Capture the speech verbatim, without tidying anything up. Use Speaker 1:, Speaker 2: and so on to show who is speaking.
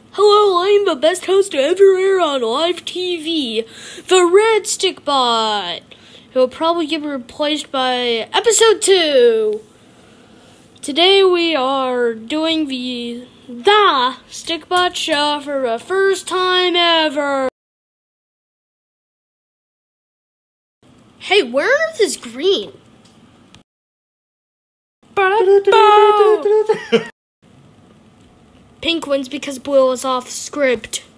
Speaker 1: Hello, I'm the best host to ever air on live T V, the Red Stick Bot. He'll probably get replaced by episode two. Today we are doing the The Stickbot Show for the first time ever. Hey, where on earth is green? Pink wins because blue is off script.